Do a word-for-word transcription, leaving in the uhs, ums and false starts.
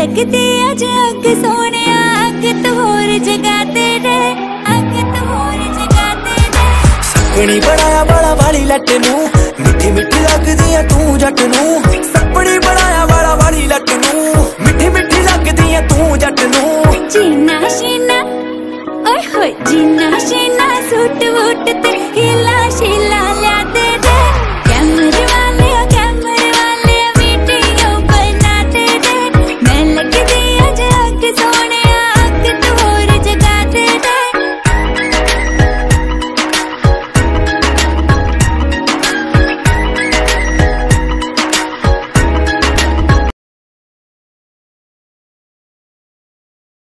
लगदी अज अग सोने अग तो होर जगाते रहे अग तो होर जगाते रहे। सकनी बनाया बाला वाली लट नू मिठी मिठी लगदी तू जट नू